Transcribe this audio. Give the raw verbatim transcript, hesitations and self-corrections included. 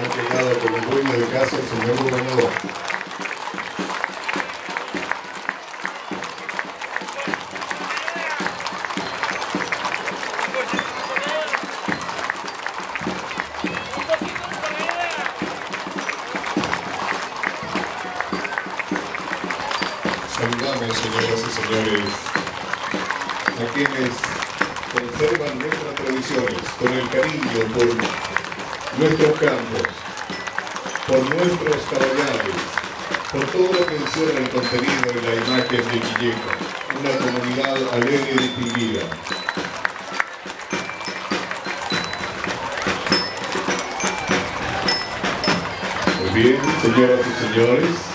Ha llegado como dueño de casa el señor gobernador. Saludamos, señoras y señores, a quienes conservan nuestras tradiciones con el cariño por nuestros campos, por nuestros caballares, por todo lo que encierra el contenido y la imagen de Quilleco, una comunidad alegre y distinguida. Muy bien, señoras y señores.